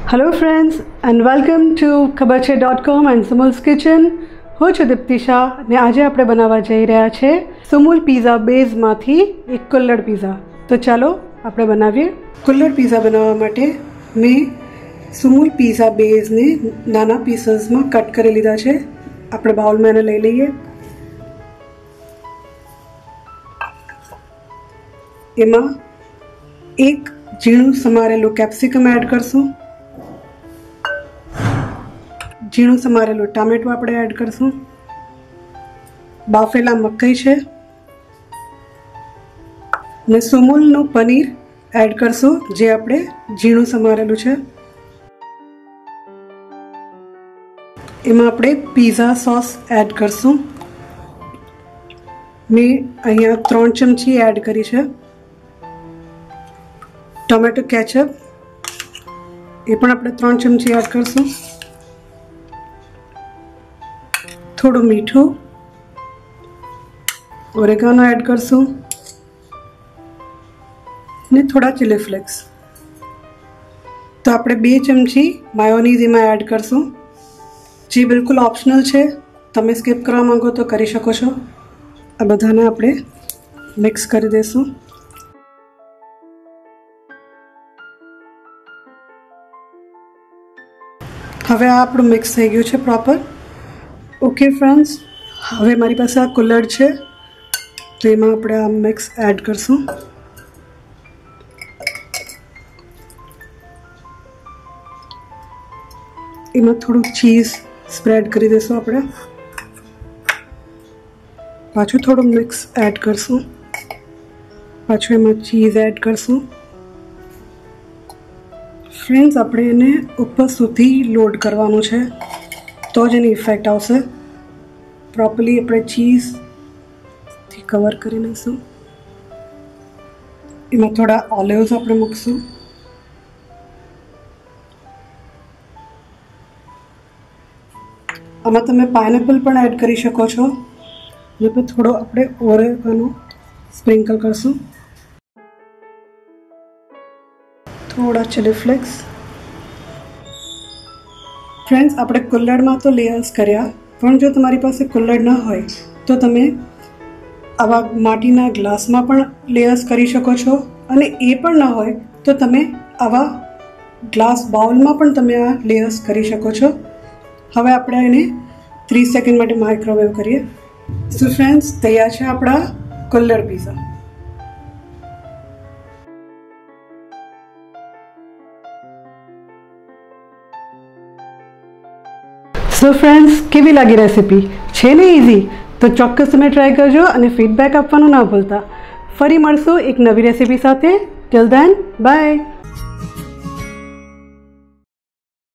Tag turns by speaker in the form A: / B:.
A: Hello friends and welcome to खबरछे.com and Sumul's kitchen. હું છું દીપ્તિ શાહ ને આજે આપણે બનાવવા જઈ રહ્યા છે સુમુલ પિઝા બેઝમાંથી એક કુલ્લડ પિઝા। તો ચાલો આપણે બનાવીએ। કુલ્લડ પિઝા બનાવવા માટે મેં સુમુલ પિઝા બેઝને નાના પીસીસમાં કટ કરી લીધા છે। આપણે બાઉલમાં એને લઈ લઈએ। એમાં એક ઝીણું સમારેલું કેપ્સિકમ એડ કરશું। झीणुं समारेलुं टामेटुं आपणे एड करशुं। बाफेला मकई छे ने सुमुलनुं पनीर एड करशुं जे आपणे झीणुं समारेलुं छे। एमां आपणे पीઝા सॉस एड करशुं। मैं अहींया 3 चमची एड करी छे। टोमेटो केचप ए पण आपणे 3 चमची एड करशुं। थोड़ो मीठू ओरेगानो एड करशुं ने थोड़ा चिली फ्लेक्स। तो आपणे 2 चमची मायोनीज एमां एड करशुं जे बिल्कुल ऑप्शनल छे। तमे स्कीप करवा मांगो तो करी शको छो। आ बधाने आपणे मिक्स करी देशुं। हवे आ आपणुं मिक्स थई गयुं छे प्रॉपर। ओके फ्रेंड्स, हवे मारी पासे आ कुल्लड है तो एमां आपणे आ मिक्स एड करशुं। एमां थोड़ुं चीज स्प्रेड करी देशुं आपणे। पाछुं थोड़ुं मिक्स एड करशुं। पाछुं एमां चीज एड करशुं। फ्रेंड्स, आपणे एने उपर सुधी लोड करवानुं छे तो ज एनी इफेक्ट आवशे। प्रॉपर्ली अपने चीज थी कवर करी लईशुं। एमां थोड़ा ऑलिव्स आपणे मूकशुं। आमां तमे पाइनेपल पण एड करी शको छो। जे पे थोड़ो आपणे ओरेगानो स्प्रिंकल करशुं। थोड़ा चिली फ्लेक्स। फ्रेंड्स, आपणे कुल्लड में तो लेयर्स कर्या, पण जो तमारी पासे कुल्लड न होय तो तमे आवा माटीना ग्लास में पण लेयर्स करी शको छो। अने ए पण न होय तो तमे आवा ग्लास बाउल में पण तमे आ लेयर्स करी शको छो। हवे आपणे एने 30 सेकंड माटे माइक्रोवेव करीए। सो फ्रेंड्स, तैयार छे आपणा कुल्लड पिज़ा। सो फ्रेंड्स, केवी लागी रेसिपी छे ने इजी? तो चौक्कस तमे ट्राय करजो अने फीडबेक आपवानुं ना भूलता। फरी मळशुं एक नवी रेसिपी साथे। Till then, bye.